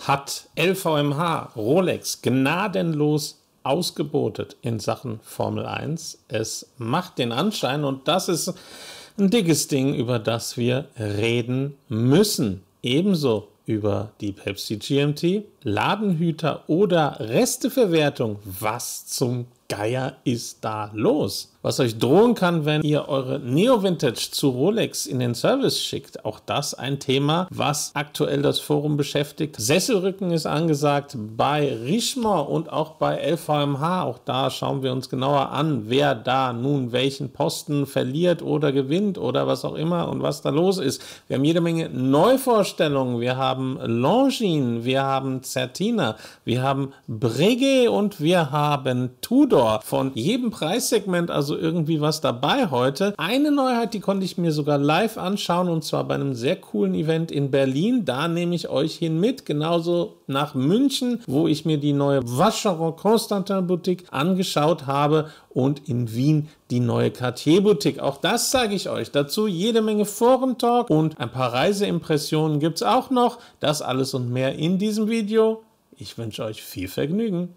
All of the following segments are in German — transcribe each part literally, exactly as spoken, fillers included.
hat L V M H Rolex gnadenlos ausgebotet in Sachen Formel eins. Es macht den Anschein, und das ist ein dickes Ding, über das wir reden müssen. Ebenso über die Pepsi G M T, Ladenhüter oder Resteverwertung. Was zum Geier ist da los? Was euch drohen kann, wenn ihr eure Neo Vintage zu Rolex in den Service schickt. Auch das ein Thema, was aktuell das Forum beschäftigt. Sesselrücken ist angesagt bei Richemont und auch bei L V M H. Auch da schauen wir uns genauer an, wer da nun welchen Posten verliert oder gewinnt oder was auch immer und was da los ist. Wir haben jede Menge Neuvorstellungen. Wir haben Longines, wir haben Certina, wir haben Breguet und wir haben Tudor. Von jedem Preissegment also irgendwie was dabei heute. Eine Neuheit, die konnte ich mir sogar live anschauen, und zwar bei einem sehr coolen Event in Berlin. Da nehme ich euch hin mit, genauso nach München, wo ich mir die neue Vacheron Constantin Boutique angeschaut habe, und in Wien die neue Cartier Boutique. Auch das zeige ich euch. Dazu jede Menge Forentalk und ein paar Reiseimpressionen gibt es auch noch. Das alles und mehr in diesem Video. Ich wünsche euch viel Vergnügen.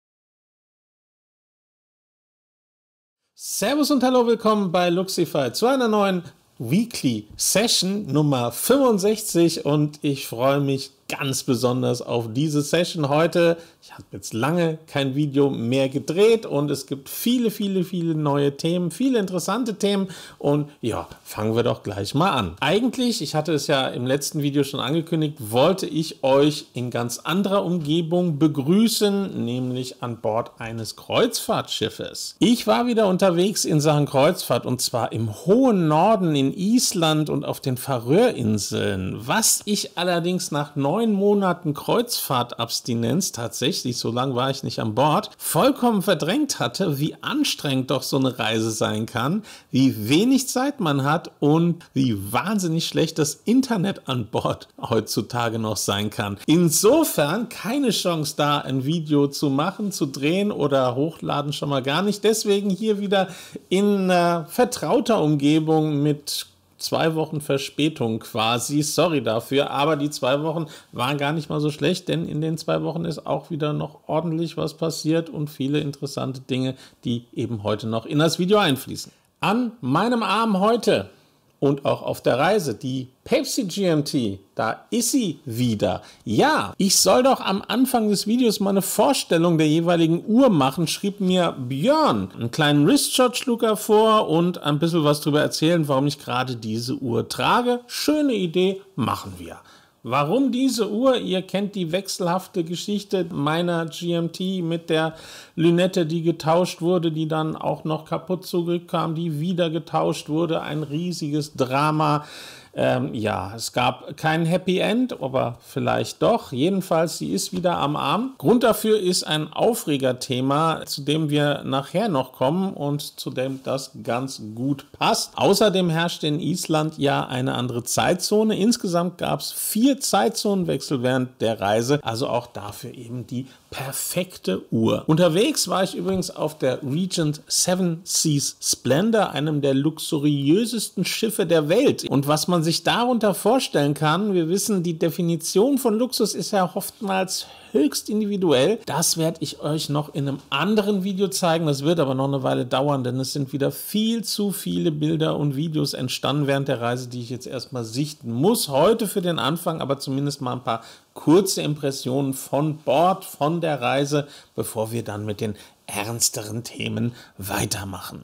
Servus und hallo, willkommen bei Luxify zu einer neuen Weekly Session Nummer fünfundsechzig, und ich freue mich ganz besonders auf diese Session heute. Ich habe jetzt lange kein Video mehr gedreht und es gibt viele, viele, viele neue Themen, viele interessante Themen, und ja, fangen wir doch gleich mal an. Eigentlich, ich hatte es ja im letzten Video schon angekündigt, wollte ich euch in ganz anderer Umgebung begrüßen, nämlich an Bord eines Kreuzfahrtschiffes. Ich war wieder unterwegs in Sachen Kreuzfahrt, und zwar im hohen Norden in Island und auf den Färöerinseln. Was ich allerdings nach neun Monaten Kreuzfahrtabstinenz, tatsächlich, so lange war ich nicht an Bord, vollkommen verdrängt hatte, wie anstrengend doch so eine Reise sein kann, wie wenig Zeit man hat und wie wahnsinnig schlecht das Internet an Bord heutzutage noch sein kann. Insofern keine Chance da, ein Video zu machen, zu drehen oder hochladen, schon mal gar nicht. Deswegen hier wieder in äh, vertrauter Umgebung mit zwei Wochen Verspätung quasi, sorry dafür, aber die zwei Wochen waren gar nicht mal so schlecht, denn in den zwei Wochen ist auch wieder noch ordentlich was passiert und viele interessante Dinge, die eben heute noch in das Video einfließen. An meinem Arm heute und auch auf der Reise die Pepsi G M T, da ist sie wieder. Ja, ich soll doch am Anfang des Videos mal eine Vorstellung der jeweiligen Uhr machen, schrieb mir Björn. Einen kleinen Wristshot schlug er vor und ein bisschen was darüber erzählen, warum ich gerade diese Uhr trage. Schöne Idee, machen wir. Warum diese Uhr? Ihr kennt die wechselhafte Geschichte meiner G M T mit der Lünette, die getauscht wurde, die dann auch noch kaputt zurückkam, die wieder getauscht wurde. Ein riesiges Drama. Ähm, ja, es gab kein Happy End, aber vielleicht doch. Jedenfalls, sie ist wieder am Arm. Grund dafür ist ein Aufregerthema, zu dem wir nachher noch kommen und zu dem das ganz gut passt. Außerdem herrscht in Island ja eine andere Zeitzone. Insgesamt gab es vier Zeitzonenwechsel während der Reise, also auch dafür eben die perfekte Uhr. Unterwegs war ich übrigens auf der Regent Seven Seas Splendor, einem der luxuriösesten Schiffe der Welt. Und was man sich darunter vorstellen kann, wir wissen, die Definition von Luxus ist ja oftmals höchst individuell. Das werde ich euch noch in einem anderen Video zeigen. Das wird aber noch eine Weile dauern, denn es sind wieder viel zu viele Bilder und Videos entstanden während der Reise, die ich jetzt erstmal sichten muss. Heute für den Anfang aber zumindest mal ein paar kurze Impressionen von Bord, von der Reise, bevor wir dann mit den ernsteren Themen weitermachen.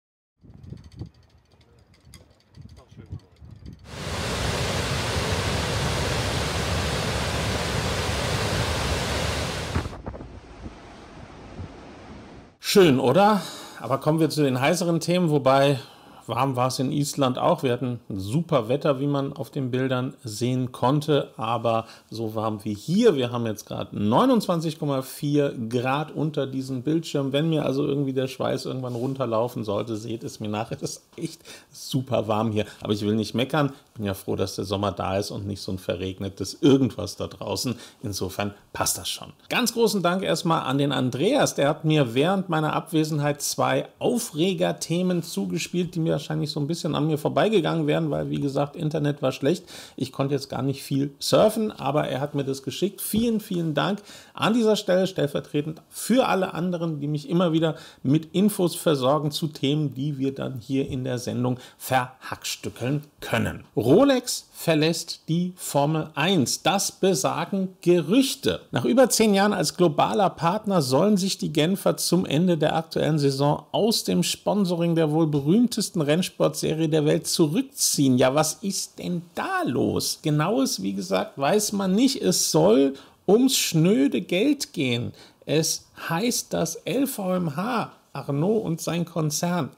Schön, oder? Aber kommen wir zu den heißeren Themen, wobei warm war es in Island auch. Wir hatten super Wetter, wie man auf den Bildern sehen konnte, aber so warm wie hier. Wir haben jetzt gerade neunundzwanzig Komma vier Grad unter diesem Bildschirm. Wenn mir also irgendwie der Schweiß irgendwann runterlaufen sollte, seht es mir nach. Es ist echt super warm hier. Aber ich will nicht meckern. bin ja froh, dass der Sommer da ist und nicht so ein verregnetes Irgendwas da draußen. Insofern passt das schon. Ganz großen Dank erstmal an den Andreas. Der hat mir während meiner Abwesenheit zwei Aufregerthemen zugespielt, die mir wahrscheinlich so ein bisschen an mir vorbeigegangen wären, weil, wie gesagt, Internet war schlecht. Ich konnte jetzt gar nicht viel surfen, aber er hat mir das geschickt. Vielen, vielen Dank an dieser Stelle stellvertretend für alle anderen, die mich immer wieder mit Infos versorgen zu Themen, die wir dann hier in der Sendung verhackstückeln können. Rolex verlässt die Formel eins. Das besagen Gerüchte. Nach über zehn Jahren als globaler Partner sollen sich die Genfer zum Ende der aktuellen Saison aus dem Sponsoring der wohl berühmtesten Rennsportserie der Welt zurückziehen. Ja, was ist denn da los? Genaues, wie gesagt, weiß man nicht. Es soll ums schnöde Geld gehen. Es heißt, dass L V M H, Arnaud und sein Konzern,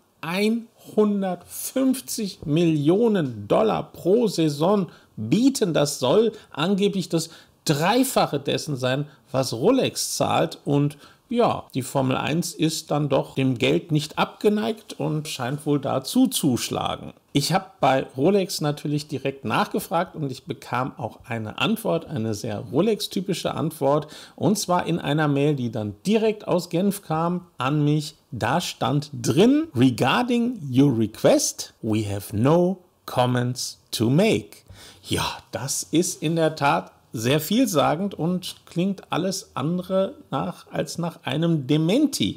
hundertfünfzig Millionen Dollar pro Saison bieten. Das soll angeblich das Dreifache dessen sein, was Rolex zahlt. Und ja, die Formel eins ist dann doch dem Geld nicht abgeneigt und scheint wohl da zuzuschlagen. Ich habe bei Rolex natürlich direkt nachgefragt und ich bekam auch eine Antwort, eine sehr Rolex-typische Antwort, und zwar in einer Mail, die dann direkt aus Genf kam an mich. Da stand drin: Regarding your request, we have no comments to make. Ja, das ist in der Tat sehr vielsagend und klingt alles andere nach als nach einem Dementi.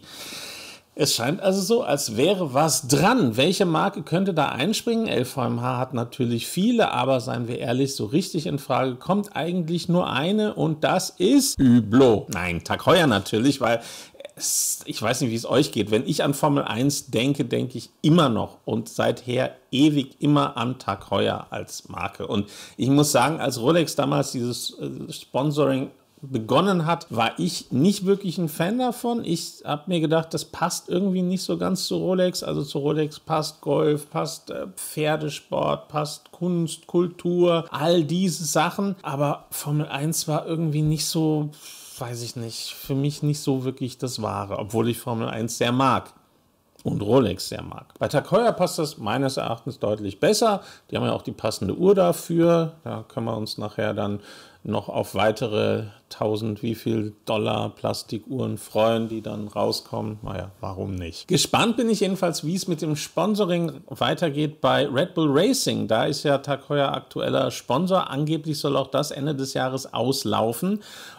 Es scheint also so, als wäre was dran. Welche Marke könnte da einspringen? L V M H hat natürlich viele, aber seien wir ehrlich, so richtig in Frage kommt eigentlich nur eine, und das ist Hublot. Nein, Tag Heuer natürlich, weil es, ich weiß nicht, wie es euch geht. Wenn ich an Formel eins denke, denke ich immer noch und seither ewig immer an Tag Heuer als Marke. Und ich muss sagen, als Rolex damals dieses äh, Sponsoring begonnen hat, war ich nicht wirklich ein Fan davon. Ich habe mir gedacht, das passt irgendwie nicht so ganz zu Rolex. Also zu Rolex passt Golf, passt äh, Pferdesport, passt Kunst, Kultur, all diese Sachen. Aber Formel eins war irgendwie nicht so, weiß ich nicht, für mich nicht so wirklich das Wahre, obwohl ich Formel eins sehr mag. Und Rolex sehr mag. Bei Tag Heuer passt das meines Erachtens deutlich besser. Die haben ja auch die passende Uhr dafür. Da können wir uns nachher dann noch auf weitere tausend wie viel Dollar Plastikuhren freuen, die dann rauskommen. Naja, warum nicht? Gespannt bin ich jedenfalls, wie es mit dem Sponsoring weitergeht bei Red Bull Racing. Da ist ja Tag Heuer aktueller Sponsor. Angeblich soll auch das Ende des Jahres auslaufen.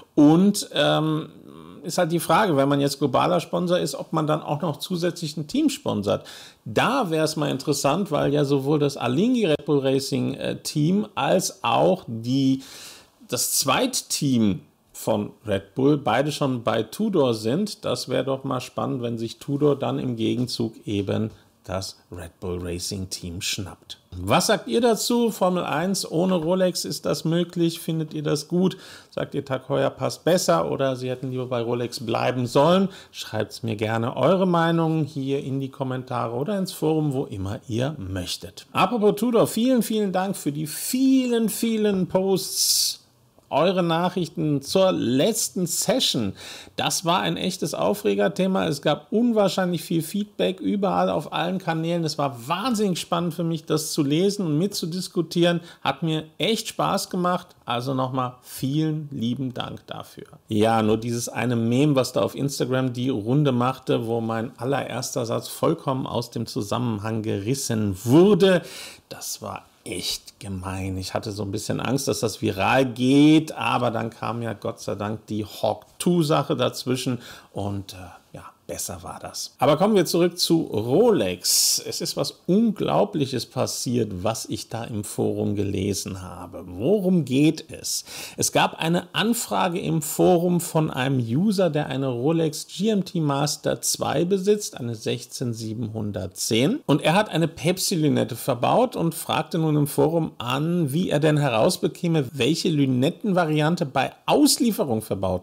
Und ähm, ist halt die Frage, wenn man jetzt globaler Sponsor ist, ob man dann auch noch zusätzlich ein Team sponsert. Da wäre es mal interessant, weil ja sowohl das Alinghi Red Bull Racing äh, Team als auch die, das Zweitteam von Red Bull beide schon bei Tudor sind. Das wäre doch mal spannend, wenn sich Tudor dann im Gegenzug eben das Red Bull Racing Team schnappt. Was sagt ihr dazu? Formel eins ohne Rolex, ist das möglich? Findet ihr das gut? Sagt ihr, Tag Heuer passt besser oder sie hätten lieber bei Rolex bleiben sollen? Schreibt es mir gerne eure Meinung hier in die Kommentare oder ins Forum, wo immer ihr möchtet. Apropos Tudor, vielen, vielen Dank für die vielen, vielen Posts, eure Nachrichten zur letzten Session. Das war ein echtes Aufregerthema. Es gab unwahrscheinlich viel Feedback überall auf allen Kanälen. Es war wahnsinnig spannend für mich, das zu lesen und mitzudiskutieren. Hat mir echt Spaß gemacht. Also nochmal vielen lieben Dank dafür. Ja, nur dieses eine Meme, was da auf Instagram die Runde machte, wo mein allererster Satz vollkommen aus dem Zusammenhang gerissen wurde, das war echt gemein. Ich hatte so ein bisschen Angst, dass das viral geht, aber dann kam ja Gott sei Dank die Hawk zwei Sache dazwischen und äh, ja, besser war das. Aber kommen wir zurück zu Rolex. Es ist was Unglaubliches passiert, was ich da im Forum gelesen habe. Worum geht es? Es gab eine Anfrage im Forum von einem User, der eine Rolex G M T Master zwei besitzt, eine sechzehn siebenhundertzehn. Und er hat eine Pepsi-Lünette verbaut und fragte nun im Forum an, wie er denn herausbekäme, welche Lünettenvariante bei Auslieferung verbaut gewesen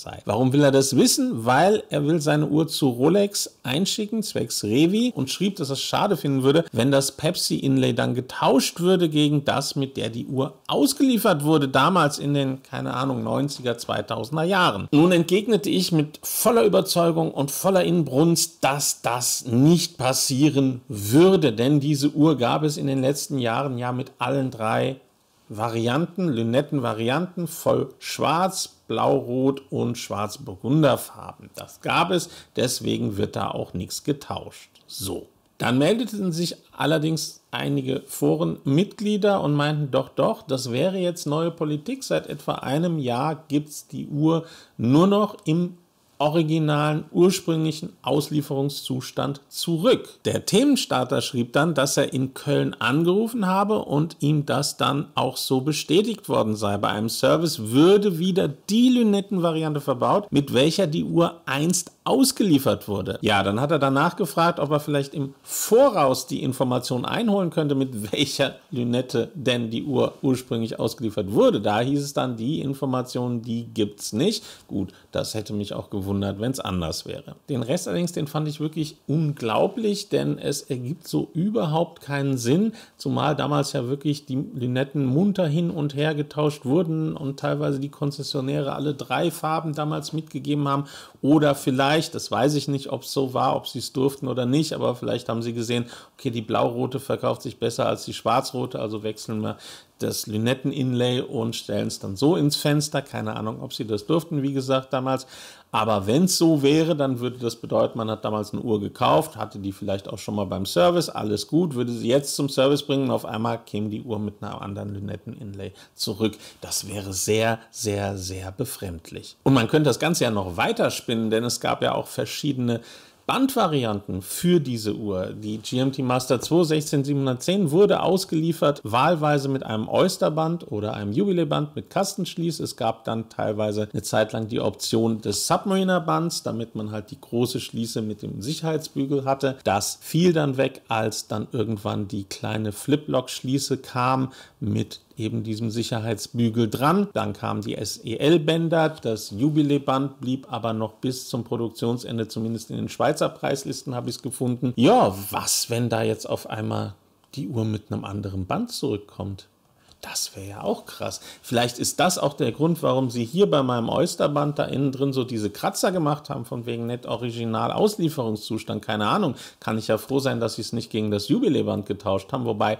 sei. Warum will er das wissen? Weil er will seine Uhr zu Rolex einschicken, zwecks Revi, und schrieb, dass er es schade finden würde, wenn das Pepsi-Inlay dann getauscht würde gegen das, mit der die Uhr ausgeliefert wurde, damals in den, keine Ahnung, neunziger, zweitausender Jahren. Nun entgegnete ich mit voller Überzeugung und voller Inbrunst, dass das nicht passieren würde, denn diese Uhr gab es in den letzten Jahren ja mit allen drei Varianten, Lünettenvarianten, voll schwarz, blau-rot und schwarz-burgunderfarben. Das gab es, deswegen wird da auch nichts getauscht. So. Dann meldeten sich allerdings einige Forenmitglieder und meinten, doch, doch, das wäre jetzt neue Politik. Seit etwa einem Jahr gibt es die Uhr nur noch im originalen, ursprünglichen Auslieferungszustand zurück. Der Themenstarter schrieb dann, dass er in Köln angerufen habe und ihm das dann auch so bestätigt worden sei. Bei einem Service würde wieder die Lünettenvariante verbaut, mit welcher die Uhr einst ausgeliefert wurde. Ja, dann hat er danach gefragt, ob er vielleicht im Voraus die Information einholen könnte, mit welcher Lünette denn die Uhr ursprünglich ausgeliefert wurde. Da hieß es dann, die Informationen, die gibt's nicht. Gut, das hätte mich auch gewundert, wenn es anders wäre. Den Rest allerdings, den fand ich wirklich unglaublich, denn es ergibt so überhaupt keinen Sinn, zumal damals ja wirklich die Lünetten munter hin und her getauscht wurden und teilweise die Konzessionäre alle drei Farben damals mitgegeben haben oder vielleicht, das weiß ich nicht, ob es so war, ob sie es durften oder nicht, aber vielleicht haben sie gesehen, okay, die blau-rote verkauft sich besser als die schwarz-rote, also wechseln wir das Lünetten-Inlay und stellen es dann so ins Fenster. Keine Ahnung, ob sie das durften, wie gesagt, damals. Aber wenn es so wäre, dann würde das bedeuten, man hat damals eine Uhr gekauft, hatte die vielleicht auch schon mal beim Service, alles gut, würde sie jetzt zum Service bringen und auf einmal käme die Uhr mit einer anderen Lünetten-Inlay zurück. Das wäre sehr, sehr, sehr befremdlich. Und man könnte das Ganze ja noch weiter spinnen, denn es gab ja auch verschiedene Bandvarianten für diese Uhr. Die G M T Master zwei sechzehn siebenhundertzehn wurde ausgeliefert, wahlweise mit einem Oyster-Band oder einem Jubilee-Band mit Kastenschließ. Es gab dann teilweise eine Zeit lang die Option des Submariner-Bands, damit man halt die große Schließe mit dem Sicherheitsbügel hatte. Das fiel dann weg, als dann irgendwann die kleine Flip-Lock-Schließe kam mit eben diesem Sicherheitsbügel dran. Dann kamen die S E L-Bänder, das Jubilee-Band blieb aber noch bis zum Produktionsende, zumindest in den Schweizer Preislisten habe ich es gefunden. Ja, was, wenn da jetzt auf einmal die Uhr mit einem anderen Band zurückkommt? Das wäre ja auch krass. Vielleicht ist das auch der Grund, warum sie hier bei meinem Oyster-Band da innen drin so diese Kratzer gemacht haben, von wegen nicht original Auslieferungszustand. Keine Ahnung. Kann ich ja froh sein, dass sie es nicht gegen das Jubilee-Band getauscht haben, wobei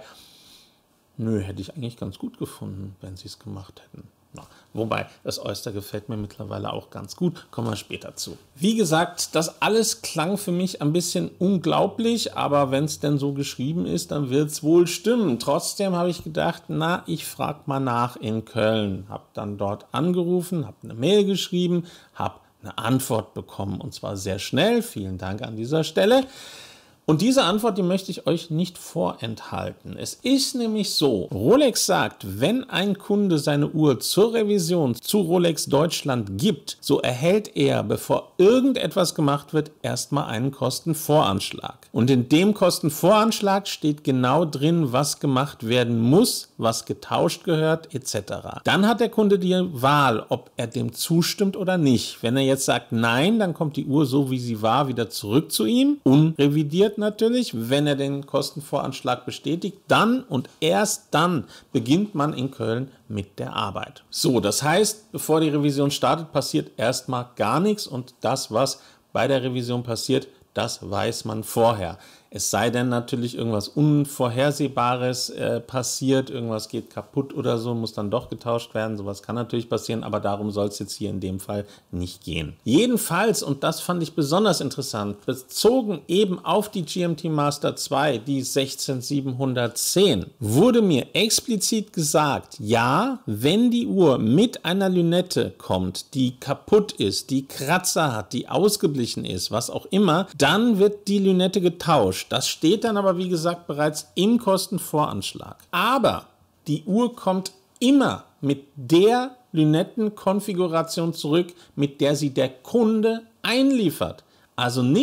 nö, hätte ich eigentlich ganz gut gefunden, wenn sie es gemacht hätten. Na, wobei, das Oyster gefällt mir mittlerweile auch ganz gut, kommen wir später zu. Wie gesagt, das alles klang für mich ein bisschen unglaublich, aber wenn es denn so geschrieben ist, dann wird es wohl stimmen. Trotzdem habe ich gedacht, na, ich frage mal nach in Köln. Habe dann dort angerufen, habe eine Mail geschrieben, habe eine Antwort bekommen und zwar sehr schnell. Vielen Dank an dieser Stelle. Und diese Antwort, die möchte ich euch nicht vorenthalten. Es ist nämlich so, Rolex sagt, wenn ein Kunde seine Uhr zur Revision zu Rolex Deutschland gibt, so erhält er, bevor irgendetwas gemacht wird, erstmal einen Kostenvoranschlag. Und in dem Kostenvoranschlag steht genau drin, was gemacht werden muss, was getauscht gehört, et cetera. Dann hat der Kunde die Wahl, ob er dem zustimmt oder nicht. Wenn er jetzt sagt nein, dann kommt die Uhr so, wie sie war, wieder zurück zu ihm, unrevidiert natürlich. Wenn er den Kostenvoranschlag bestätigt, dann und erst dann beginnt man in Köln mit der Arbeit. So, das heißt, bevor die Revision startet, passiert erstmal gar nichts und das, was bei der Revision passiert, das weiß man vorher. Es sei denn natürlich irgendwas Unvorhersehbares äh, passiert, irgendwas geht kaputt oder so, muss dann doch getauscht werden. Sowas kann natürlich passieren, aber darum soll es jetzt hier in dem Fall nicht gehen. Jedenfalls, und das fand ich besonders interessant, bezogen eben auf die G M T Master zwei, die sechzehn siebenhundertzehn, wurde mir explizit gesagt, ja, wenn die Uhr mit einer Lünette kommt, die kaputt ist, die Kratzer hat, die ausgeblichen ist, was auch immer, dann wird die Lünette getauscht. Das steht dann aber, wie gesagt, bereits im Kostenvoranschlag. Aber die Uhr kommt immer mit der Lünettenkonfiguration zurück, mit der sie der Kunde einliefert. Also nichts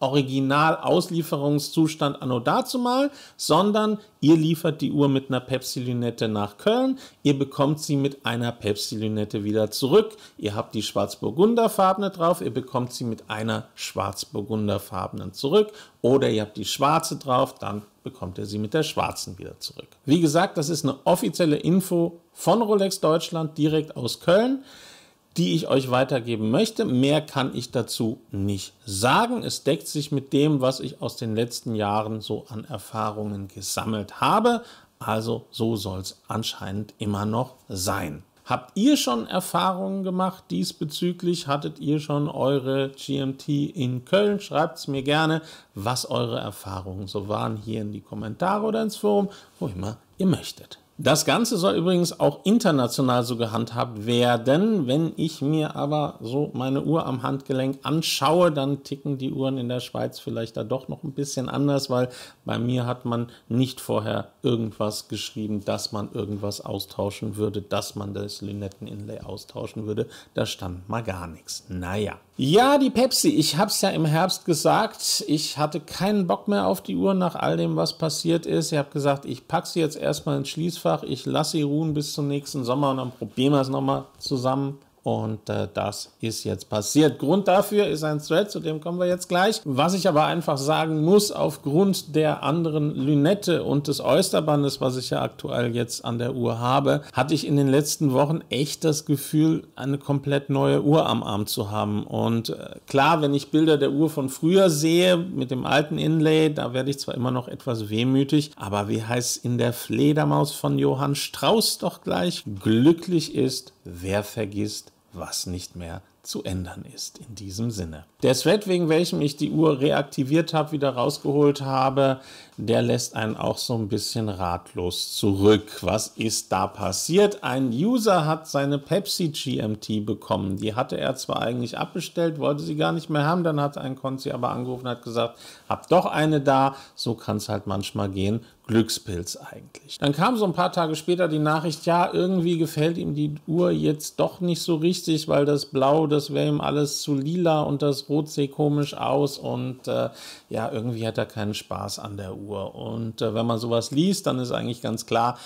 Original-Auslieferungszustand anno dazumal, sondern ihr liefert die Uhr mit einer Pepsi-Lünette nach Köln, ihr bekommt sie mit einer Pepsi-Lünette wieder zurück, ihr habt die schwarz-burgunderfarbene drauf, ihr bekommt sie mit einer schwarz-burgunderfarbenen zurück oder ihr habt die schwarze drauf, dann bekommt ihr sie mit der schwarzen wieder zurück. Wie gesagt, das ist eine offizielle Info von Rolex Deutschland direkt aus Köln, die ich euch weitergeben möchte. Mehr kann ich dazu nicht sagen. Es deckt sich mit dem, was ich aus den letzten Jahren so an Erfahrungen gesammelt habe. Also so soll es anscheinend immer noch sein. Habt ihr schon Erfahrungen gemacht diesbezüglich? Hattet ihr schon eure G M T in Köln? Schreibt es mir gerne, was eure Erfahrungen so waren, hier in die Kommentare oder ins Forum, wo immer ihr möchtet. Das Ganze soll übrigens auch international so gehandhabt werden. Wenn ich mir aber so meine Uhr am Handgelenk anschaue, dann ticken die Uhren in der Schweiz vielleicht da doch noch ein bisschen anders, weil bei mir hat man nicht vorher irgendwas geschrieben, dass man irgendwas austauschen würde, dass man das Lünetten-Inlay austauschen würde. Da stand mal gar nichts. Naja. Ja, die Pepsi. Ich habe es ja im Herbst gesagt. Ich hatte keinen Bock mehr auf die Uhr nach all dem, was passiert ist. Ich habe gesagt, ich packe sie jetzt erstmal ins Schließfach. Ich lasse sie ruhen bis zum nächsten Sommer und dann probieren wir es nochmal zusammen. Und äh, das ist jetzt passiert. Grund dafür ist ein Thread, zu dem kommen wir jetzt gleich. Was ich aber einfach sagen muss, aufgrund der anderen Lünette und des Oysterbandes, was ich ja aktuell jetzt an der Uhr habe, hatte ich in den letzten Wochen echt das Gefühl, eine komplett neue Uhr am Arm zu haben. Und äh, klar, wenn ich Bilder der Uhr von früher sehe, mit dem alten Inlay, da werde ich zwar immer noch etwas wehmütig, aber wie heißt es in der Fledermaus von Johann Strauss doch gleich? Glücklich ist, wer vergisst, was nicht mehr zu ändern ist. In diesem Sinne. Der Thread, wegen welchem ich die Uhr reaktiviert habe, wieder rausgeholt habe, der lässt einen auch so ein bisschen ratlos zurück. Was ist da passiert? Ein User hat seine Pepsi G M T bekommen. Die hatte er zwar eigentlich abbestellt, wollte sie gar nicht mehr haben, dann hat ein Konzi aber angerufen und hat gesagt, hab doch eine da, so kann es halt manchmal gehen. Glückspilz eigentlich. Dann kam so ein paar Tage später die Nachricht, ja, irgendwie gefällt ihm die Uhr jetzt doch nicht so richtig, weil das Blau, das wäre ihm alles zu lila und das Rot sieht komisch aus und äh, ja, irgendwie hat er keinen Spaß an der Uhr. Und äh, wenn man sowas liest, dann ist eigentlich ganz klar,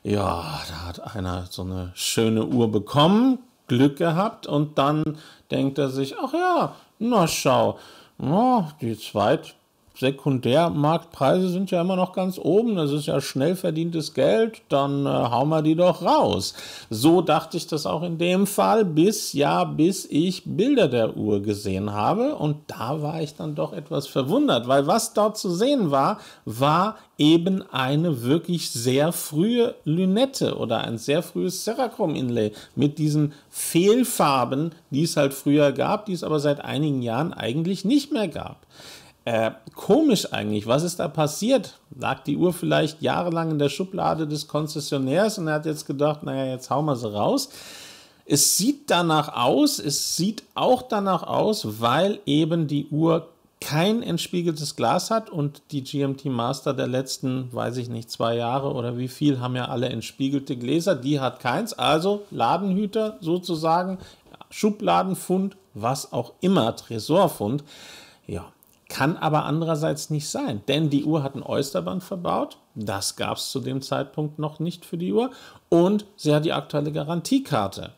ja, da hat einer so eine schöne Uhr bekommen, Glück gehabt und dann denkt er sich, ach ja, na schau, oh, die Zweit Sekundärmarktpreise sind ja immer noch ganz oben, das ist ja schnell verdientes Geld, dann äh, hauen wir die doch raus. So dachte ich das auch in dem Fall, bis ja, bis ich Bilder der Uhr gesehen habe und da war ich dann doch etwas verwundert, weil was dort zu sehen war, war eben eine wirklich sehr frühe Lünette oder ein sehr frühes Cerachrom-Inlay mit diesen Fehlfarben, die es halt früher gab, die es aber seit einigen Jahren eigentlich nicht mehr gab. Äh, komisch eigentlich, was ist da passiert? Lag die Uhr vielleicht jahrelang in der Schublade des Konzessionärs und er hat jetzt gedacht, naja, jetzt hauen wir sie raus. Es sieht danach aus, es sieht auch danach aus, weil eben die Uhr kein entspiegeltes Glas hat und die G M T Master der letzten, weiß ich nicht, zwei Jahre oder wie viel, haben ja alle entspiegelte Gläser, die hat keins, also Ladenhüter sozusagen, Schubladenfund, was auch immer, Tresorfund, ja. Kann aber andererseits nicht sein, denn die Uhr hat ein Oysterband verbaut, das gab es zu dem Zeitpunkt noch nicht für die Uhr und sie hat die aktuelle Garantiekarte.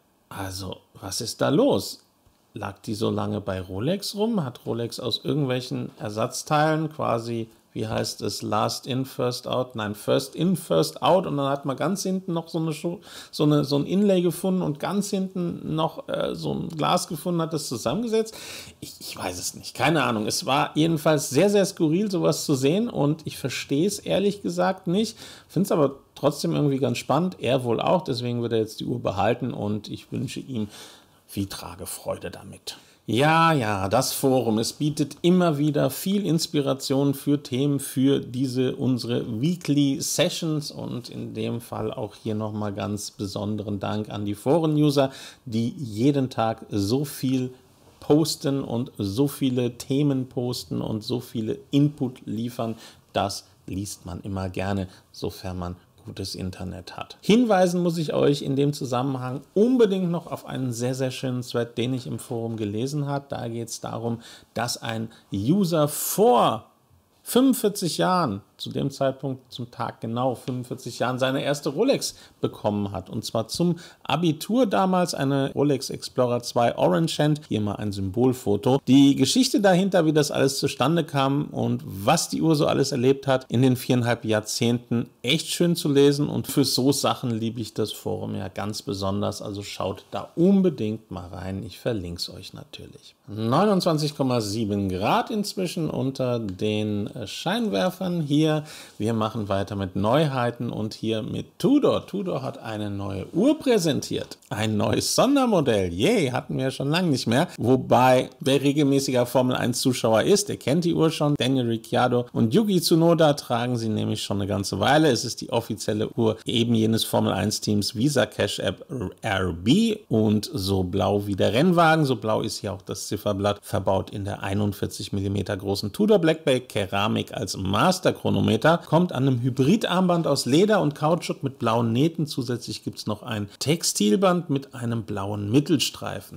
Also, was ist da los? Lag die so lange bei Rolex rum? Hat Rolex aus irgendwelchen Ersatzteilen quasi, wie heißt es, Last in, First out? Nein, First in, First out und dann hat man ganz hinten noch so, eine, so, eine, so ein Inlay gefunden und ganz hinten noch äh, so ein Glas gefunden, hat das zusammengesetzt. Ich, ich weiß es nicht, keine Ahnung. Es war jedenfalls sehr, sehr skurril, sowas zu sehen und ich verstehe es ehrlich gesagt nicht, finde es aber trotzdem irgendwie ganz spannend. Er wohl auch, deswegen wird er jetzt die Uhr behalten und ich wünsche ihm viel Tragefreude damit. Ja, ja, das Forum, es bietet immer wieder viel Inspiration für Themen, für diese, unsere Weekly Sessions und in dem Fall auch hier nochmal ganz besonderen Dank an die Foren-User, die jeden Tag so viel posten und so viele Themen posten und so viele Input liefern. Das liest man immer gerne, sofern man gutes Internet hat. Hinweisen muss ich euch in dem Zusammenhang unbedingt noch auf einen sehr, sehr schönen Thread, den ich im Forum gelesen habe. Da geht es darum, dass ein User vor fünfundvierzig Jahren, zu dem Zeitpunkt zum Tag genau fünfundvierzig Jahren, seine erste Rolex bekommen hat. Und zwar zum Abitur damals eine Rolex Explorer zwei Orange Hand. Hier mal ein Symbolfoto. Die Geschichte dahinter, wie das alles zustande kam und was die Uhr so alles erlebt hat in den viereinhalb Jahrzehnten, echt schön zu lesen. Und für so Sachen liebe ich das Forum ja ganz besonders. Also schaut da unbedingt mal rein. Ich verlinke es euch natürlich. neunundzwanzig Komma sieben Grad inzwischen unter den Scheinwerfern hier. Wir machen weiter mit Neuheiten und hier mit Tudor. Tudor hat eine neue Uhr präsentiert. Ein neues Sondermodell. Yay, hatten wir schon lange nicht mehr. Wobei, wer regelmäßiger Formel eins Zuschauer ist, der kennt die Uhr schon. Daniel Ricciardo und Yuki Tsunoda tragen sie nämlich schon eine ganze Weile. Es ist die offizielle Uhr eben jenes Formel eins Teams Visa Cash App R B und so blau wie der Rennwagen. So blau ist hier auch das Zifferblatt, verbaut in der einundvierzig Millimeter großen Tudor Black Bay Keramik als Master-Chronometer. Kommt an einem Hybridarmband aus Leder und Kautschuk mit blauen Nähten. Zusätzlich gibt es noch ein Textilband mit einem blauen Mittelstreifen.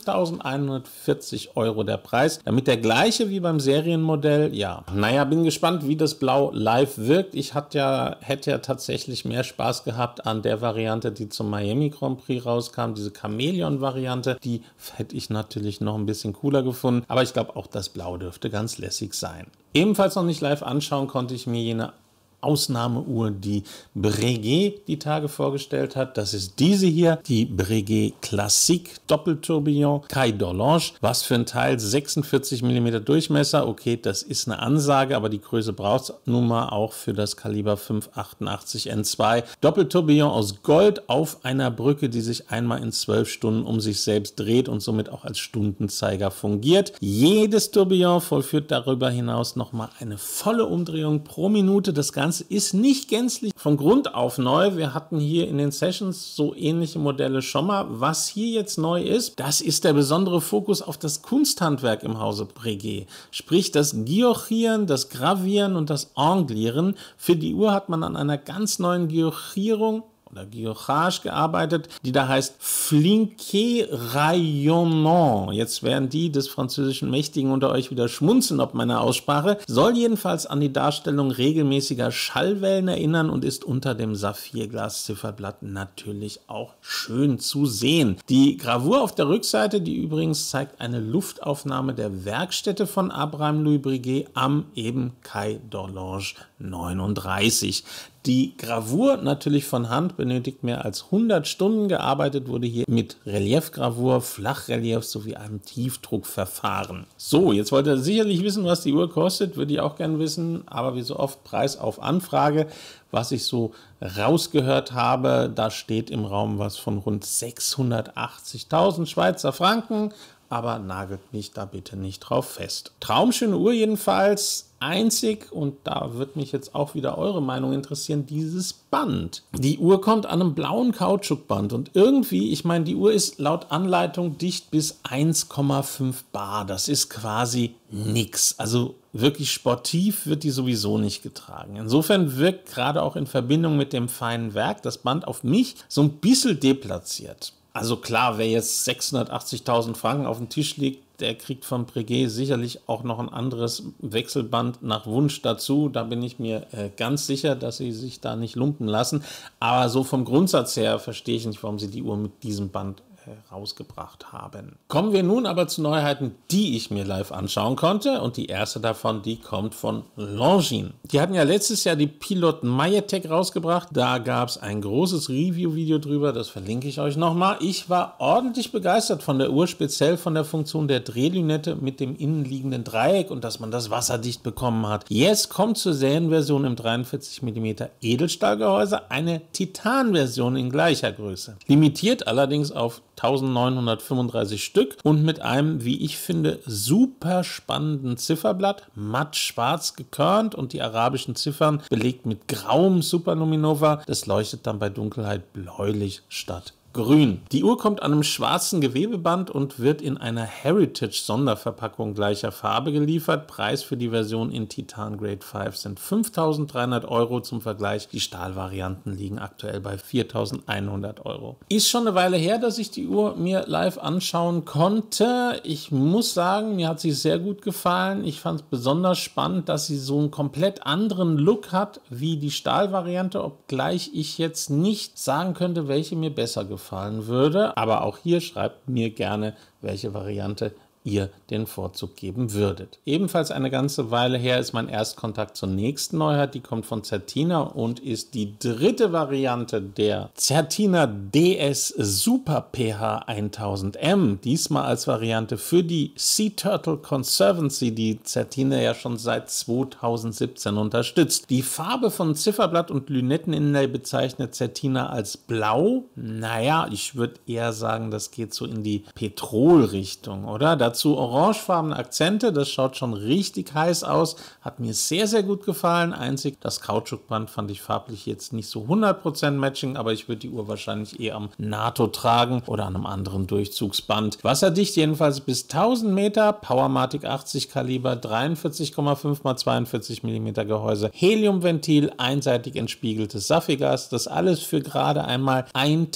fünftausendeinhundertvierzig Euro der Preis. Damit der gleiche wie beim Serienmodell. Ja, naja, bin gespannt, wie das Blau live wirkt. Ich hatte ja, hätte ja tatsächlich mehr Spaß gehabt an der Variante, die zum Miami Grand Prix rauskam. Diese Chamäleon-Variante. Die hätte ich natürlich noch ein bisschen cooler gefunden. Aber ich glaube, auch das Blau dürfte ganz lässig sein. Ebenfalls noch nicht live anschauen konnte ich mir jene Ausnahmeuhr, die Breguet die Tage vorgestellt hat. Das ist diese hier, die Breguet Classique Doppeltourbillon Caille d'Horloge. Was für ein Teil, sechsundvierzig Millimeter Durchmesser. Okay, das ist eine Ansage, aber die Größe braucht es nun mal auch für das Kaliber fünf achtundachtzig N zwei. Doppeltourbillon aus Gold auf einer Brücke, die sich einmal in zwölf Stunden um sich selbst dreht und somit auch als Stundenzeiger fungiert. Jedes Tourbillon vollführt darüber hinaus nochmal eine volle Umdrehung pro Minute. Das Ganze ist nicht gänzlich von Grund auf neu. Wir hatten hier in den Sessions so ähnliche Modelle schon mal. Was hier jetzt neu ist, das ist der besondere Fokus auf das Kunsthandwerk im Hause Breguet. Sprich das Guillochieren, das Gravieren und das Anglieren. Für die Uhr hat man an einer ganz neuen Guillochierung oder Guillochage gearbeitet, die da heißt Flinqué Rayonnant. Jetzt werden die des französischen Mächtigen unter euch wieder schmunzeln ob meiner Aussprache. Soll jedenfalls an die Darstellung regelmäßiger Schallwellen erinnern und ist unter dem Saphirglas-Zifferblatt natürlich auch schön zu sehen. Die Gravur auf der Rückseite, die übrigens zeigt eine Luftaufnahme der Werkstätte von Abraham Louis Breguet am eben Caille d'Horloge neununddreißig. Die Gravur natürlich von Hand benötigt mehr als hundert Stunden. Gearbeitet wurde hier mit Reliefgravur, Flachrelief sowie einem Tiefdruckverfahren. So, jetzt wollt ihr sicherlich wissen, was die Uhr kostet. Würde ich auch gerne wissen, aber wie so oft Preis auf Anfrage. Was ich so rausgehört habe, da steht im Raum was von rund sechshundertachtzigtausend Schweizer Franken. Aber nagelt mich da bitte nicht drauf fest. Traumschöne Uhr jedenfalls. Einzig, und da wird mich jetzt auch wieder eure Meinung interessieren, dieses Band. Die Uhr kommt an einem blauen Kautschukband und irgendwie, ich meine, die Uhr ist laut Anleitung dicht bis eins Komma fünf Bar. Das ist quasi nix. Also wirklich sportiv wird die sowieso nicht getragen. Insofern wirkt gerade auch in Verbindung mit dem feinen Werk das Band auf mich so ein bisschen deplatziert. Also klar, wer jetzt sechshundertachtzigtausend Franken auf dem Tisch liegt, der kriegt von Breguet sicherlich auch noch ein anderes Wechselband nach Wunsch dazu. Da bin ich mir äh, ganz sicher, dass sie sich da nicht lumpen lassen. Aber so vom Grundsatz her verstehe ich nicht, warum sie die Uhr mit diesem Band rausgebracht haben. Kommen wir nun aber zu Neuheiten, die ich mir live anschauen konnte. Und die erste davon, die kommt von Longines. Die hatten ja letztes Jahr die Pilot Mayetek rausgebracht. Da gab es ein großes Review-Video drüber, das verlinke ich euch nochmal. Ich war ordentlich begeistert von der Uhr, speziell von der Funktion der Drehlünette mit dem innenliegenden Dreieck und dass man das wasserdicht bekommen hat. Jetzt kommt zur Serienversion im dreiundvierzig Millimeter Edelstahlgehäuse eine Titan-Version in gleicher Größe. Limitiert allerdings auf eintausendneunhundertfünfunddreißig Stück und mit einem, wie ich finde, super spannenden Zifferblatt, matt schwarz gekörnt und die arabischen Ziffern belegt mit grauem Superluminova. Das leuchtet dann bei Dunkelheit bläulich statt grün. Die Uhr kommt an einem schwarzen Gewebeband und wird in einer Heritage-Sonderverpackung gleicher Farbe geliefert. Preis für die Version in Titan Grade fünf sind fünftausenddreihundert Euro. Zum Vergleich, die Stahlvarianten liegen aktuell bei viertausendeinhundert Euro. Ist schon eine Weile her, dass ich die Uhr mir live anschauen konnte. Ich muss sagen, mir hat sie sehr gut gefallen. Ich fand es besonders spannend, dass sie so einen komplett anderen Look hat wie die Stahlvariante, obgleich ich jetzt nicht sagen könnte, welche mir besser gefallen würde. Aber auch hier schreibt mir gerne, welche Variante ihr den Vorzug geben würdet. Ebenfalls eine ganze Weile her ist mein Erstkontakt zur nächsten Neuheit. Die kommt von Certina und ist die dritte Variante der Certina D S Super P H tausend M. Diesmal als Variante für die Sea Turtle Conservancy, die Certina ja schon seit zweitausendsiebzehn unterstützt. Die Farbe von Zifferblatt und Lünetteninlay bezeichnet Certina als blau. Naja, ich würde eher sagen, das geht so in die Petrolrichtung, oder? Dazu orangefarbene Akzente, das schaut schon richtig heiß aus, hat mir sehr, sehr gut gefallen. Einzig das Kautschukband fand ich farblich jetzt nicht so hundert Prozent matching, aber ich würde die Uhr wahrscheinlich eher am NATO tragen oder an einem anderen Durchzugsband. Wasserdicht jedenfalls bis tausend Meter, Powermatic achtzig Kaliber, dreiundvierzig Komma fünf mal zweiundvierzig Millimeter Gehäuse, Heliumventil, einseitig entspiegeltes Safigas, das alles für gerade einmal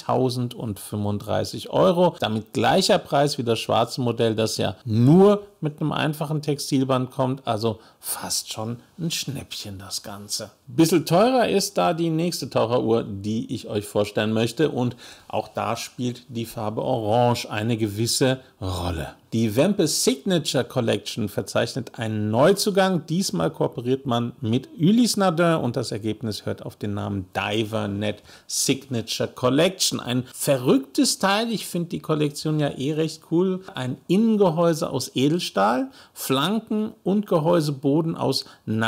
eintausendfünfunddreißig Euro. Damit gleicher Preis wie das schwarze Modell, das ja nur mit einem einfachen Textilband kommt, also fast schon ein Schnäppchen das Ganze. Bisschen teurer ist da die nächste Taucheruhr, die ich euch vorstellen möchte, und auch da spielt die Farbe Orange eine gewisse Rolle. Die Wempe Signature Collection verzeichnet einen Neuzugang. Diesmal kooperiert man mit Ulysse Nardin und das Ergebnis hört auf den Namen DiverNet Signature Collection. Ein verrücktes Teil, ich finde die Kollektion ja eh recht cool. Ein Innengehäuse aus Edelstahl, Flanken und Gehäuseboden aus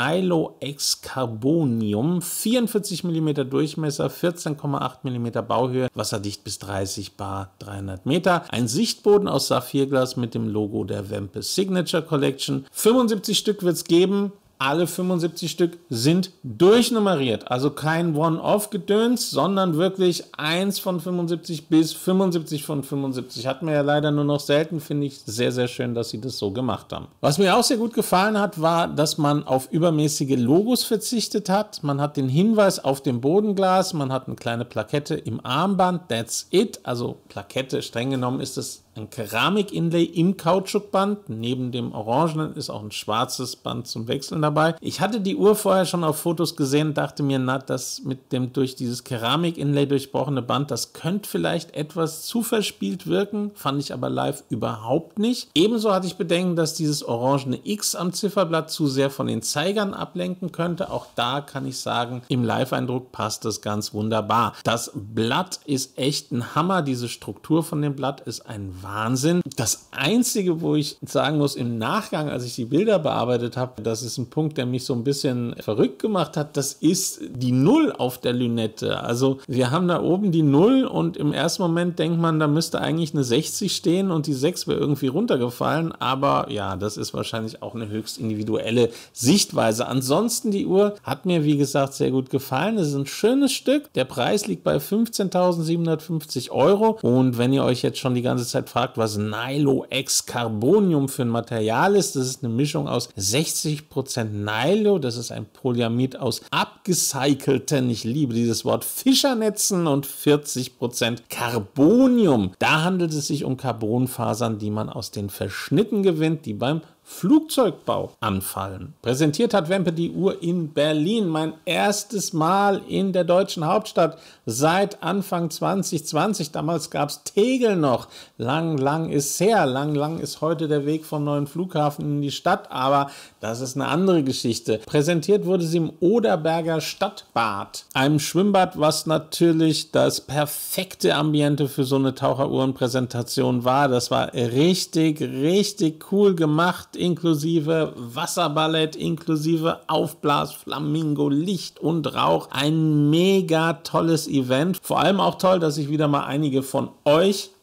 Nylo-X Carbonium, vierundvierzig Millimeter Durchmesser, vierzehn Komma acht Millimeter Bauhöhe, wasserdicht bis dreißig bar, dreihundert Meter. Ein Sichtboden aus Saphirglas mit dem Logo der Wempe Signature Collection. fünfundsiebzig Stück wird es geben. Alle fünfundsiebzig Stück sind durchnummeriert, also kein One-Off-Gedöns, sondern wirklich eins von fünfundsiebzig bis fünfundsiebzig von fünfundsiebzig. Hatten wir ja leider nur noch selten, finde ich sehr, sehr schön, dass sie das so gemacht haben. Was mir auch sehr gut gefallen hat, war, dass man auf übermäßige Logos verzichtet hat. Man hat den Hinweis auf dem Bodenglas, man hat eine kleine Plakette im Armband, that's it. Also Plakette, streng genommen ist es ein Keramik-Inlay im Kautschukband. Neben dem Orangenen ist auch ein schwarzes Band zum Wechseln dabei. Ich hatte die Uhr vorher schon auf Fotos gesehen, dachte mir, na, das mit dem durch dieses Keramik-Inlay durchbrochene Band, das könnte vielleicht etwas zu verspielt wirken, fand ich aber live überhaupt nicht. Ebenso hatte ich Bedenken, dass dieses orangene X am Zifferblatt zu sehr von den Zeigern ablenken könnte. Auch da kann ich sagen, im Live-Eindruck passt das ganz wunderbar. Das Blatt ist echt ein Hammer. Diese Struktur von dem Blatt ist ein Wahnsinn. Das Einzige, wo ich sagen muss, im Nachgang, als ich die Bilder bearbeitet habe, das ist ein Punkt, der mich so ein bisschen verrückt gemacht hat, das ist die Null auf der Lünette. Also wir haben da oben die Null und im ersten Moment denkt man, da müsste eigentlich eine sechzig stehen und die sechs wäre irgendwie runtergefallen, aber ja, das ist wahrscheinlich auch eine höchst individuelle Sichtweise. Ansonsten die Uhr hat mir, wie gesagt, sehr gut gefallen. Es ist ein schönes Stück. Der Preis liegt bei fünfzehntausendsiebenhundertfünfzig Euro und wenn ihr euch jetzt schon die ganze Zeit fragt, was Nylo-X Carbonium für ein Material ist, das ist eine Mischung aus sechzig Prozent Nylo, das ist ein Polyamid aus abgecycelten, ich liebe dieses Wort, Fischernetzen und vierzig Prozent Carbonium. Da handelt es sich um Carbonfasern, die man aus den Verschnitten gewinnt, die beim Flugzeugbau anfallen. Präsentiert hat Wempe die Uhr in Berlin. Mein erstes Mal in der deutschen Hauptstadt seit Anfang zwanzig zwanzig. Damals gab es Tegel noch. Lang, lang ist her. Lang, lang ist heute der Weg vom neuen Flughafen in die Stadt. Aber das ist eine andere Geschichte. Präsentiert wurde sie im Oderberger Stadtbad. Einem Schwimmbad, was natürlich das perfekte Ambiente für so eine Taucheruhrenpräsentation war. Das war richtig, richtig cool gemacht. Inklusive Wasserballett, inklusive Aufblas, Flamingo, Licht und Rauch. Ein mega tolles Event. Vor allem auch toll, dass ich wieder mal einige von euch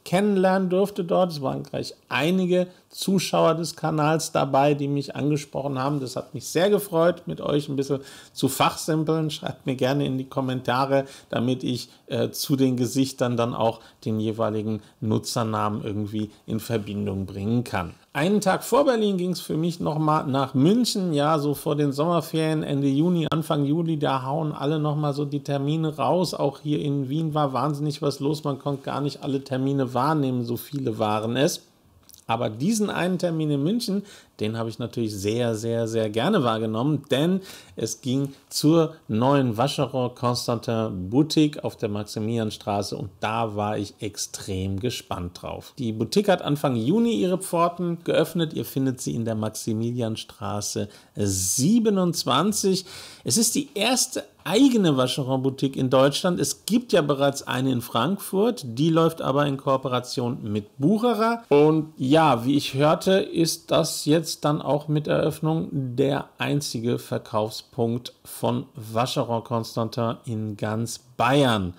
kennenlernen durfte dort. Es waren gleich einige Zuschauer des Kanals dabei, die mich angesprochen haben. Das hat mich sehr gefreut, mit euch ein bisschen zu fachsimpeln. Schreibt mir gerne in die Kommentare, damit ich äh, zu den Gesichtern dann auch den jeweiligen Nutzernamen irgendwie in Verbindung bringen kann. Einen Tag vor Berlin ging es für mich nochmal nach München, ja, so vor den Sommerferien, Ende Juni, Anfang Juli, da hauen alle nochmal so die Termine raus. Auch hier in Wien war wahnsinnig was los, man konnte gar nicht alle Termine wahrnehmen, so viele waren es. Aber diesen einen Termin in München, den habe ich natürlich sehr, sehr, sehr gerne wahrgenommen, denn es ging zur neuen Vacheron Constantin Boutique auf der Maximilianstraße und da war ich extrem gespannt drauf. Die Boutique hat Anfang Juni ihre Pforten geöffnet. Ihr findet sie in der Maximilianstraße siebenundzwanzig. Es ist die erste eigene Vacheron-Boutique in Deutschland. Es gibt ja bereits eine in Frankfurt, die läuft aber in Kooperation mit Bucherer. Und ja, wie ich hörte, ist das jetzt dann auch mit Eröffnung der einzige Verkaufspunkt von Vacheron Constantin in ganz Bayern.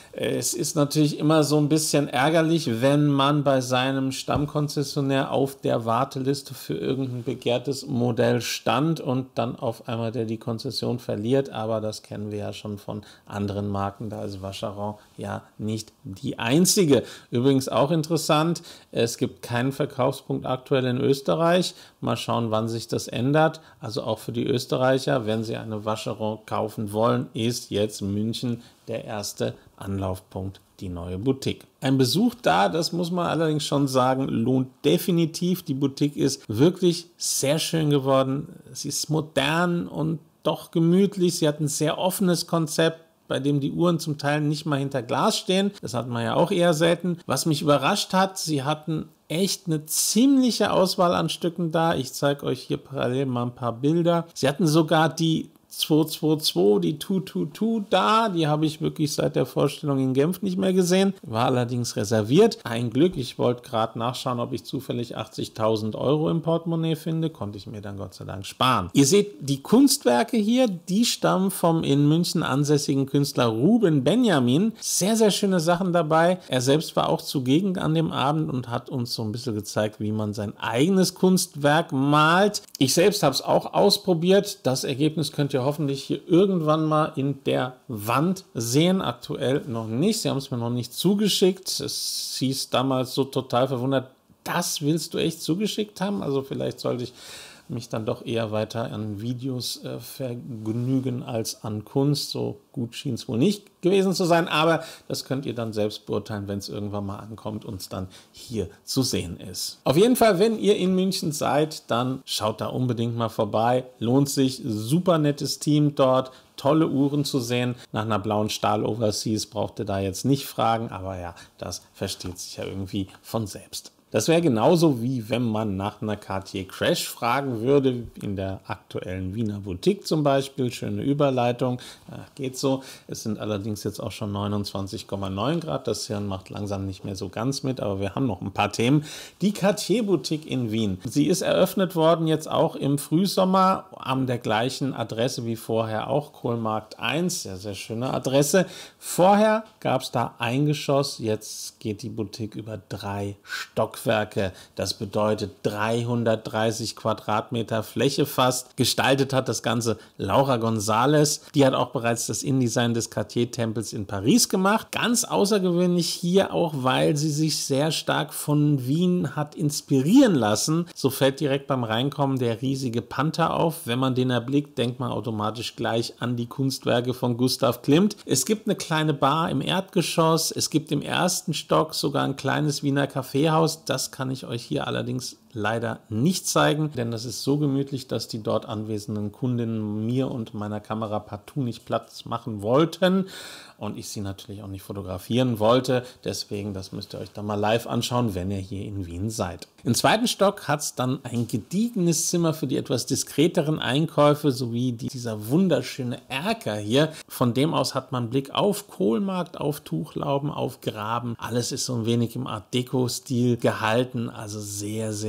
Es ist natürlich immer so ein bisschen ärgerlich, wenn man bei seinem Stammkonzessionär auf der Warteliste für irgendein begehrtes Modell stand und dann auf einmal der die Konzession verliert, aber das kennen wir ja schon von anderen Marken, da ist Vacheron ja nicht die einzige. Übrigens auch interessant, es gibt keinen Verkaufspunkt aktuell in Österreich. Mal schauen, wann sich das ändert. Also auch für die Österreicher, wenn sie eine Vacheron kaufen wollen, ist jetzt München der erste Anlaufpunkt, die neue Boutique. Ein Besuch da, das muss man allerdings schon sagen, lohnt definitiv. Die Boutique ist wirklich sehr schön geworden. Sie ist modern und doch gemütlich. Sie hat ein sehr offenes Konzept, bei dem die Uhren zum Teil nicht mal hinter Glas stehen. Das hat man ja auch eher selten. Was mich überrascht hat, sie hatten echt eine ziemliche Auswahl an Stücken da. Ich zeige euch hier parallel mal ein paar Bilder. Sie hatten sogar die zweihundertzweiundzwanzig, die zweihundertzweiundzwanzig da, die habe ich wirklich seit der Vorstellung in Genf nicht mehr gesehen, war allerdings reserviert. Ein Glück, ich wollte gerade nachschauen, ob ich zufällig achtzigtausend Euro im Portemonnaie finde, konnte ich mir dann Gott sei Dank sparen. Ihr seht die Kunstwerke hier, die stammen vom in München ansässigen Künstler Ruben Benjamin. Sehr, sehr schöne Sachen dabei. Er selbst war auch zugegen an dem Abend und hat uns so ein bisschen gezeigt, wie man sein eigenes Kunstwerk malt. Ich selbst habe es auch ausprobiert. Das Ergebnis könnt ihr hoffentlich hier irgendwann mal in der Wand sehen. Aktuell noch nicht. Sie haben es mir noch nicht zugeschickt. Es hieß damals so total verwundert, das willst du echt zugeschickt haben? Also vielleicht sollte ich mich dann doch eher weiter an Videos äh, vergnügen als an Kunst. So gut schien es wohl nicht gewesen zu sein, aber das könnt ihr dann selbst beurteilen, wenn es irgendwann mal ankommt und es dann hier zu sehen ist. Auf jeden Fall, wenn ihr in München seid, dann schaut da unbedingt mal vorbei. Lohnt sich, super nettes Team dort, tolle Uhren zu sehen. Nach einer blauen Stahl Overseas braucht ihr da jetzt nicht fragen, aber ja, das versteht sich ja irgendwie von selbst. Das wäre genauso wie wenn man nach einer Cartier Crash fragen würde, in der aktuellen Wiener Boutique zum Beispiel. Schöne Überleitung, ja, geht so. Es sind allerdings jetzt auch schon neunundzwanzig Komma neun Grad. Das Hirn macht langsam nicht mehr so ganz mit, aber wir haben noch ein paar Themen. Die Cartier Boutique in Wien. Sie ist eröffnet worden jetzt auch im Frühsommer an der gleichen Adresse wie vorher auch, Kohlmarkt eins. Sehr, sehr schöne Adresse. Vorher gab es da ein Geschoss, jetzt geht die Boutique über drei Stockwerke. Das bedeutet dreihundertdreißig Quadratmeter Fläche fast. Gestaltet hat das Ganze Laura González. Die hat auch bereits das InDesign des Cartier-Tempels in Paris gemacht. Ganz außergewöhnlich hier auch, weil sie sich sehr stark von Wien hat inspirieren lassen. So fällt direkt beim Reinkommen der riesige Panther auf. Wenn man den erblickt, denkt man automatisch gleich an die Kunstwerke von Gustav Klimt. Es gibt eine kleine Bar im Erdgeschoss. Es gibt im ersten Stock sogar ein kleines Wiener Kaffeehaus. Das kann ich euch hier allerdings leider nicht zeigen, denn das ist so gemütlich, dass die dort anwesenden Kundinnen mir und meiner Kamera partout nicht Platz machen wollten und ich sie natürlich auch nicht fotografieren wollte. Deswegen, das müsst ihr euch dann mal live anschauen, wenn ihr hier in Wien seid. Im zweiten Stock hat es dann ein gediegenes Zimmer für die etwas diskreteren Einkäufe sowie die, dieser wunderschöne Erker hier. Von dem aus hat man Blick auf Kohlmarkt, auf Tuchlauben, auf Graben. Alles ist so ein wenig im Art Deco-Stil gehalten, also sehr, sehr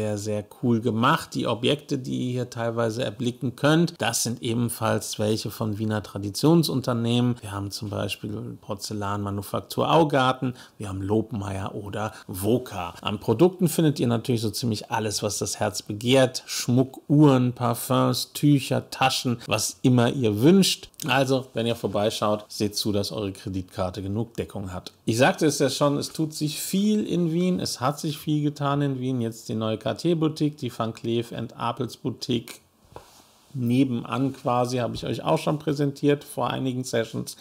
sehr, sehr cool gemacht. Die Objekte, die ihr hier teilweise erblicken könnt, das sind ebenfalls welche von Wiener Traditionsunternehmen. Wir haben zum Beispiel Porzellanmanufaktur Augarten, wir haben Lobmeier oder Voca. An Produkten findet ihr natürlich so ziemlich alles, was das Herz begehrt. Schmuck, Uhren, Parfums, Tücher, Taschen, was immer ihr wünscht. Also, wenn ihr vorbeischaut, seht zu, dass eure Kreditkarte genug Deckung hat. Ich sagte es ja schon, es tut sich viel in Wien, es hat sich viel getan in Wien. Jetzt die neue Cartier-Boutique, die Van Cleef and Arpels Boutique nebenan quasi, habe ich euch auch schon präsentiert vor einigen Sessions.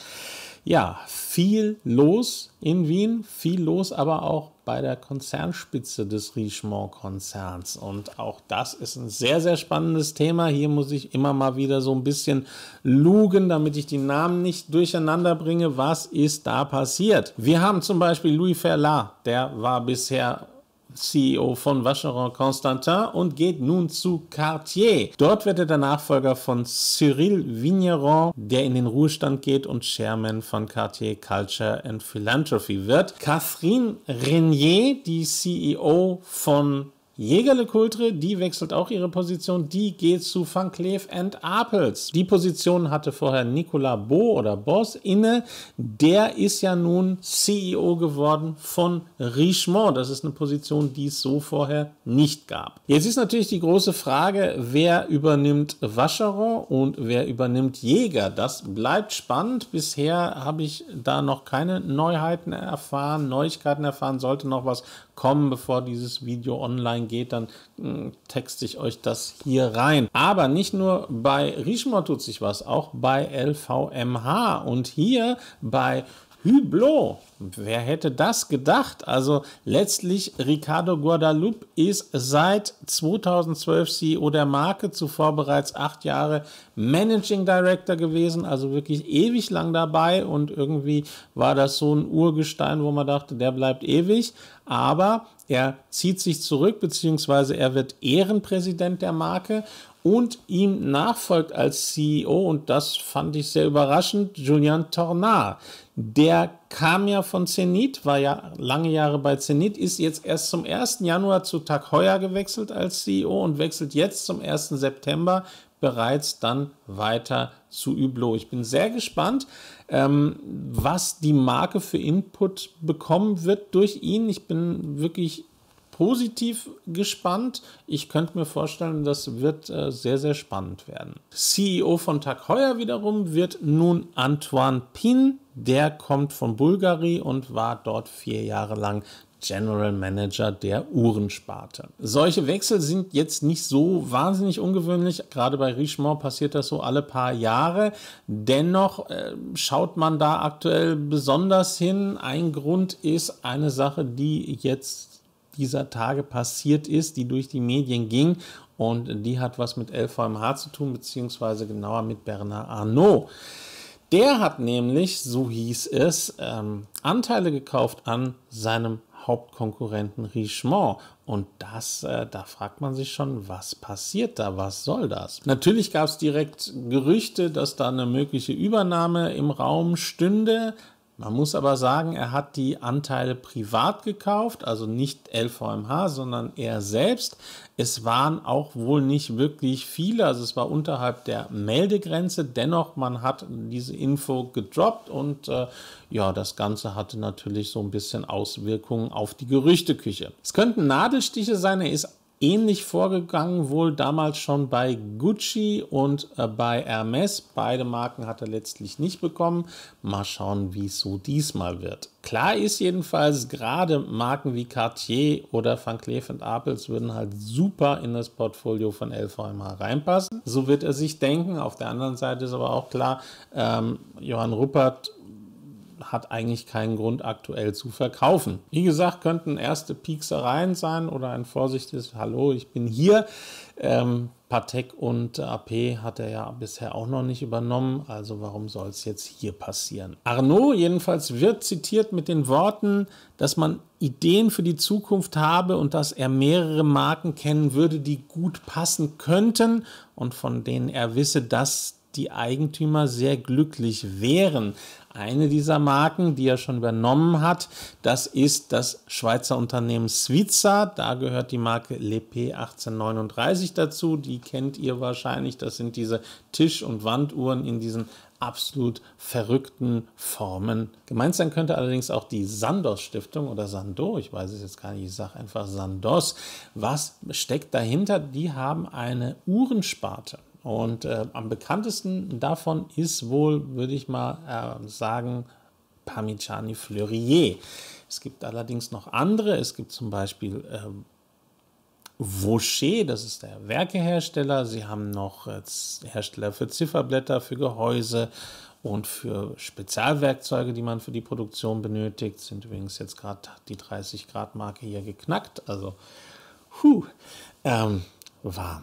Ja, viel los in Wien, viel los aber auch bei der Konzernspitze des Richemont-Konzerns. Und auch das ist ein sehr, sehr spannendes Thema. Hier muss ich immer mal wieder so ein bisschen lugen, damit ich die Namen nicht durcheinander bringe. Was ist da passiert? Wir haben zum Beispiel Louis Ferlat, der war bisher C E O von Vacheron Constantin und geht nun zu Cartier. Dort wird er der Nachfolger von Cyril Vigneron, der in den Ruhestand geht und Chairman von Cartier Culture and Philanthropy wird. Catherine Renier, die C E O von Jaeger-LeCoultre, die wechselt auch ihre Position, die geht zu Van Cleef and Arpels. Die Position hatte vorher Nicolas Beau oder Boss inne, der ist ja nun C E O geworden von Richemont. Das ist eine Position, die es so vorher nicht gab. Jetzt ist natürlich die große Frage, wer übernimmt Vacheron und wer übernimmt Jaeger? Das bleibt spannend. Bisher habe ich da noch keine Neuheiten erfahren, Neuigkeiten erfahren, sollte noch was kommen, bevor dieses Video online geht, dann mh, texte ich euch das hier rein. Aber nicht nur bei Richemont tut sich was, auch bei L V M H und hier bei Hublot. Wer hätte das gedacht? Also letztlich Ricardo Guadalupe ist seit zweitausendzwölf C E O der Marke, zuvor bereits acht Jahre Managing Director gewesen, also wirklich ewig lang dabei und irgendwie war das so ein Urgestein, wo man dachte, der bleibt ewig, aber er zieht sich zurück, beziehungsweise er wird Ehrenpräsident der Marke und ihm nachfolgt als C E O, und das fand ich sehr überraschend, Julien Tornard. Der kam ja von Zenith, war ja lange Jahre bei Zenith, ist jetzt erst zum ersten Januar zu Tag Heuer gewechselt als C E O und wechselt jetzt zum ersten September bereits dann weiter zu Hublot. Ich bin sehr gespannt, ähm, was die Marke für Input bekommen wird durch ihn. Ich bin wirklich positiv gespannt. Ich könnte mir vorstellen, das wird äh, sehr, sehr spannend werden. C E O von Tag Heuer wiederum wird nun Antoine Pin. Der kommt von Bulgari und war dort vier Jahre lang General Manager der Uhrensparte. Solche Wechsel sind jetzt nicht so wahnsinnig ungewöhnlich. Gerade bei Richemont passiert das so alle paar Jahre. Dennoch äh, schaut man da aktuell besonders hin. Ein Grund ist eine Sache, die jetzt dieser Tage passiert ist, die durch die Medien ging, und die hat was mit L V M H zu tun, beziehungsweise genauer mit Bernard Arnault. Der hat nämlich, so hieß es, ähm, Anteile gekauft an seinem Hauptkonkurrenten Richemont. Und das, äh, da fragt man sich schon, was passiert da, was soll das? Natürlich gab es direkt Gerüchte, dass da eine mögliche Übernahme im Raum stünde. Man muss aber sagen, er hat die Anteile privat gekauft, also nicht L V M H, sondern er selbst. Es waren auch wohl nicht wirklich viele, also es war unterhalb der Meldegrenze. Dennoch, man hat diese Info gedroppt und äh, ja, das Ganze hatte natürlich so ein bisschen Auswirkungen auf die Gerüchteküche. Es könnten Nadelstiche sein, er ist ähnlich vorgegangen, wohl damals schon bei Gucci und äh, bei Hermes. Beide Marken hat er letztlich nicht bekommen. Mal schauen, wie es so diesmal wird. Klar ist jedenfalls, gerade Marken wie Cartier oder Van Cleef and Arpels würden halt super in das Portfolio von L V M H reinpassen. So wird er sich denken. Auf der anderen Seite ist aber auch klar, ähm, Johann Rupert hat eigentlich keinen Grund aktuell zu verkaufen. Wie gesagt, könnten erste Pieksereien sein oder ein vorsichtiges Hallo, ich bin hier. Ähm, Patek und A P hat er ja bisher auch noch nicht übernommen, also warum soll es jetzt hier passieren? Arnault jedenfalls wird zitiert mit den Worten, dass man Ideen für die Zukunft habe und dass er mehrere Marken kennen würde, die gut passen könnten und von denen er wisse, dass die Eigentümer sehr glücklich wären. Eine dieser Marken, die er schon übernommen hat, das ist das Schweizer Unternehmen Svitzer. Da gehört die Marke L'Epée achtzehnhundertneununddreißig dazu. Die kennt ihr wahrscheinlich. Das sind diese Tisch- und Wanduhren in diesen absolut verrückten Formen. Gemeint sein könnte allerdings auch die Sandoz Stiftung oder Sandoz, ich weiß es jetzt gar nicht, ich sage einfach Sandoz. Was steckt dahinter? Die haben eine Uhrensparte. Und äh, am bekanntesten davon ist wohl, würde ich mal äh, sagen, Parmigiani Fleurier. Es gibt allerdings noch andere. Es gibt zum Beispiel äh, Vaucher, das ist der Werkehersteller. Sie haben noch äh, Hersteller für Zifferblätter, für Gehäuse und für Spezialwerkzeuge, die man für die Produktion benötigt. Sind übrigens jetzt gerade die dreißig Grad Marke hier geknackt. Also, huh, ähm, warm.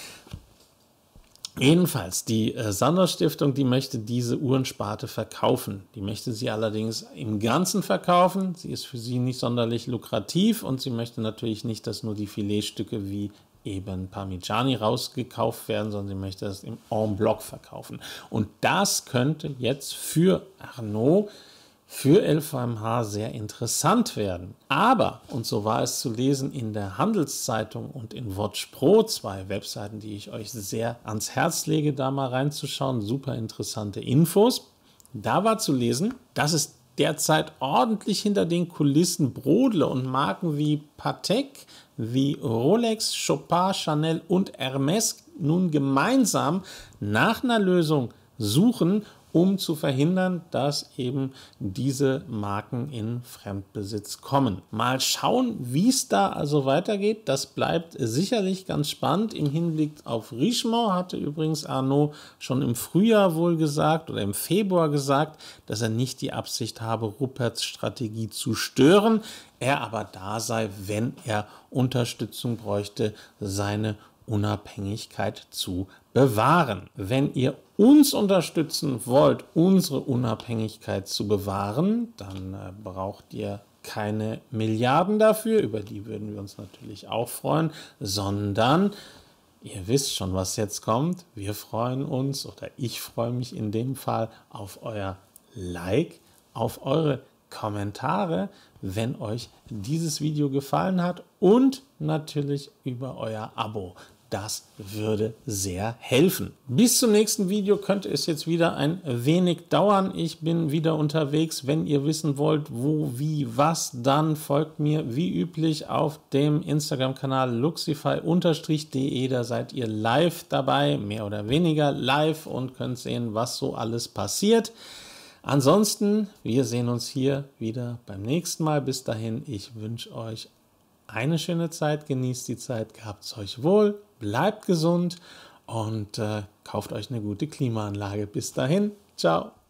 Jedenfalls, die äh, Sandoz Stiftung, die möchte diese Uhrensparte verkaufen. Die möchte sie allerdings im Ganzen verkaufen. Sie ist für sie nicht sonderlich lukrativ und sie möchte natürlich nicht, dass nur die Filetstücke wie eben Parmigiani rausgekauft werden, sondern sie möchte das im En bloc verkaufen. Und das könnte jetzt für Arnaud, für L V M H sehr interessant werden. Aber, und so war es zu lesen in der Handelszeitung und in Watch Pro, zwei Webseiten, die ich euch sehr ans Herz lege, da mal reinzuschauen, super interessante Infos. Da war zu lesen, dass es derzeit ordentlich hinter den Kulissen brodle und Marken wie Patek, wie Rolex, Chopin, Chanel und Hermès nun gemeinsam nach einer Lösung suchen, um zu verhindern, dass eben diese Marken in Fremdbesitz kommen. Mal schauen, wie es da also weitergeht. Das bleibt sicherlich ganz spannend. Im Hinblick auf Richemont hatte übrigens Arnaud schon im Frühjahr wohl gesagt oder im Februar gesagt, dass er nicht die Absicht habe, Ruperts Strategie zu stören. Er aber da sei, wenn er Unterstützung bräuchte, seine Unabhängigkeit zu bewahren. Wenn ihr uns unterstützen wollt, unsere Unabhängigkeit zu bewahren, dann äh, braucht ihr keine Milliarden dafür, über die würden wir uns natürlich auch freuen, sondern ihr wisst schon, was jetzt kommt. Wir freuen uns, oder ich freue mich in dem Fall, auf euer Like, auf eure Kommentare, wenn euch dieses Video gefallen hat und natürlich über euer Abo. Das würde sehr helfen. Bis zum nächsten Video könnte es jetzt wieder ein wenig dauern. Ich bin wieder unterwegs. Wenn ihr wissen wollt, wo, wie, was, dann folgt mir wie üblich auf dem Instagram-Kanal luxify Bindestrich de. Da seid ihr live dabei, mehr oder weniger live und könnt sehen, was so alles passiert. Ansonsten, wir sehen uns hier wieder beim nächsten Mal. Bis dahin, ich wünsche euch eine schöne Zeit, genießt die Zeit, gehabt's euch wohl, bleibt gesund und äh, kauft euch eine gute Klimaanlage. Bis dahin, ciao.